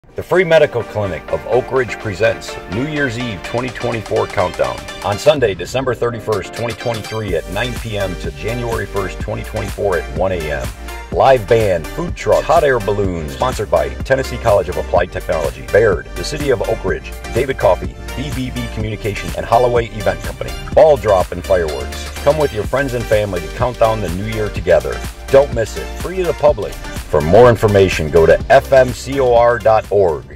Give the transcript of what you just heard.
The Free Medical Clinic of Oak Ridge presents New Year's Eve 2024 Countdown on Sunday, December 31st, 2023 at 9 p.m. to January 1st, 2024 at 1 a.m. Live band, food trucks, hot air balloons, sponsored by Tennessee College of Applied Technology, Baird, the City of Oak Ridge, David Coffey, BBB Communication, and Holloway Event Company. Ball drop and fireworks. Come with your friends and family to count down the new year together. Don't miss it. Free to the public. For more information, go to fmcor.org.